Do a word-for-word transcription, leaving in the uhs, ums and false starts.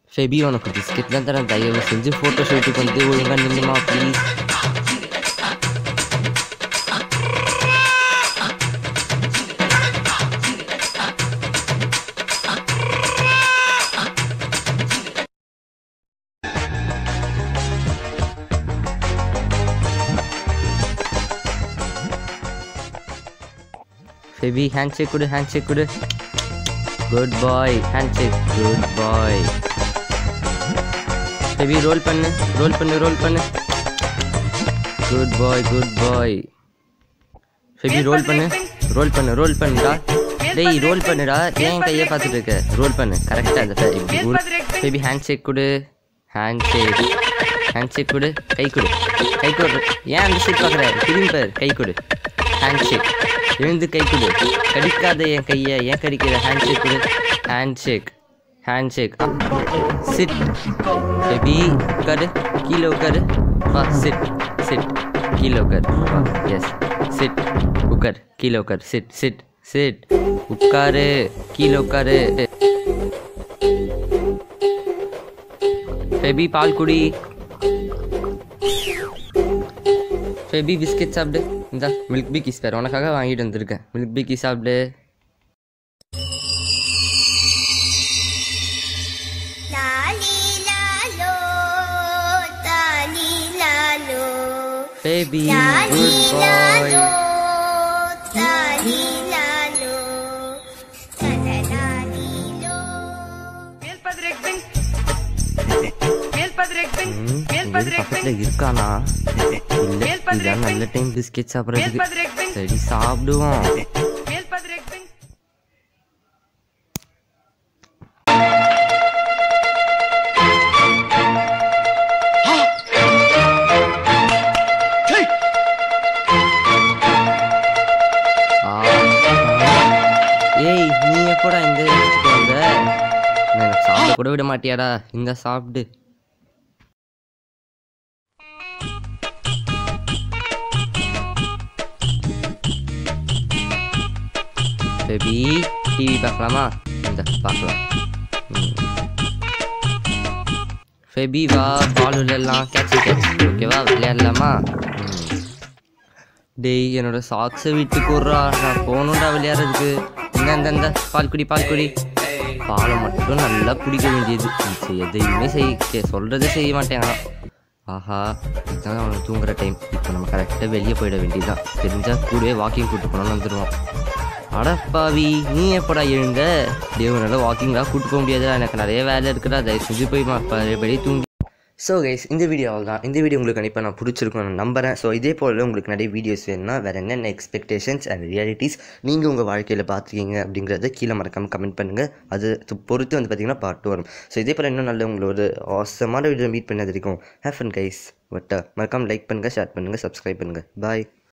ஃபெபி உனக்கு பிஸ்கெட் தான் தரேன், தயவு செஞ்சு ஃபோட்டோ ஷூட்டுக்கு வந்து ஒழுங்காக நின்றுமா ப்ளீஸ். ஃபெபி ஹேண்ட் ஷேக் கொடு, ஹேண்ட் ஷேக் கொடு. Good boy, hand shake, good boy. ஃபெபி ரோல் பண்ணு, ரோல் பண்ணு, ரோல் பண்ணு. Good boy, good boy. ஃபெபி ரோல் பண்ணு, ரோல் பண்ணு, ரோல் பண்ணுடா. டேய் ரோல் பண்ணுடா, ஏன் கையை பார்த்துட்டு இருக்க? ரோல் பண்ணு கரெக்டாக. அந்த இப்படி ரோல். ஃபெபி ஹேண்ட் ஷேக் கொடு, ஹேண்ட் ஷேக், ஹேண்ட் ஷேக் கொடு. கை கொடு, கை கொடு. ஏன் அந்த ஷேக் பார்க்குற? திரும்பி பார், கை கொடு. ஹேண்ட் ஷேக், எழுந்து கை கொடு. கடிக்காத என் கையை, ஏன் கடிக்கிற? ஹேண்ட் ஷேக் கொடு, hand shake, hand shake. Sit baby, உட்காரு, கீழே உட்காரு. வா சிட், சிட், கீழே உட்காரு. வா எஸ் சிட், உட்கார், கீழே உட்கார். சிட், சிட், சிட், உட்காரு, கீழே உட்காரு. பேபி பால் குடி. பேபி பிஸ்கெட் சாப்பிடு. இந்த மில்க் பிக்கிஸ் பேர் உனக்காக வாங்கிட்டு வந்திருக்கேன். மில்க் பிக்கி சாப்பிடு. Baby good boy. பக்கத்துல இருக்கானா? இல்ல, இதான் நல்ல டைம் பிஸ்கெட் சாப்பிட்றதுக்கு. சரி சாப்பிடுவோம். ஏய் நீ எப்படா இந்த இடத்துக்கு வந்த? எனக்கு சாப்பிட கூட விட மாட்டியாடா? இந்த சாப்பிடு. பேபி டிவி பார்க்கலாமா? இந்த பார்க்கலாம். பேபி வா, பால் விளையாடலாம். கேட்ச் கேட்ச், ஓகேவா? விளையாடலாமா? டேய் என்னோட சாக்ஸை விட்டு கூடுறா, நான் போகணுண்டா விளையாடுறதுக்கு. இந்த இந்த இந்த பால் குடி, பால் குடி. பாலை மட்டும் நல்லா குடிக்க வேண்டியது. எதையுமே செய்ய சொல்கிறதே செய்ய மாட்டேங்க. ஆஹா, இதுதான் அவனுக்கு தூங்குற டைம். இப்போ நம்ம கரெக்டாக வெளியே போயிட வேண்டியதுதான். தெரிஞ்சால் கூடவே வாக்கிங் கூட்டு போனோன்னு வந்துடுவான். அடப்பாவி, நீ எப்படா எழுந்த? தேவனால வாக்கிங்லாம் கூட்டு போக முடியாதா? எனக்கு நிறைய வேலை இருக்குடா, தயவு செஞ்சு போய் பழையபடி தூங்கி. ஸோ கைஸ், இந்த வீடியோவில் தான். இந்த வீடியோ உங்களுக்கு கண்டிப்பாக நான் பிடிச்சிருக்கும் நான் நம்புகிறேன். ஸோ இதே போல் உங்களுக்கு நிறைய வீடியோஸ் வேணும்னா வேறு என்னென்ன எக்ஸ்பெக்டேஷன்ஸ் அண்ட் ரியாலிட்டிஸ் நீங்கள் உங்கள் வாழ்க்கையில் பார்த்துருக்கீங்க அப்படிங்கிறத கீழே மறக்காமல் கமெண்ட் பண்ணுங்கள். அது பொறுத்து வந்து பார்த்திங்கன்னா பார்ட்டு வரும். ஸோ இதே போல் இன்னும் நல்ல உங்களோட ஆசமான வீடியோ மீட் பண்ணது வரைக்கும் ஹேவ் ஃபன் கைஸ். பட் மறக்காமல் லைக் பண்ணுங்கள், ஷேர் பண்ணுங்கள், சப்ஸ்கிரைப் பண்ணுங்கள். பாய்.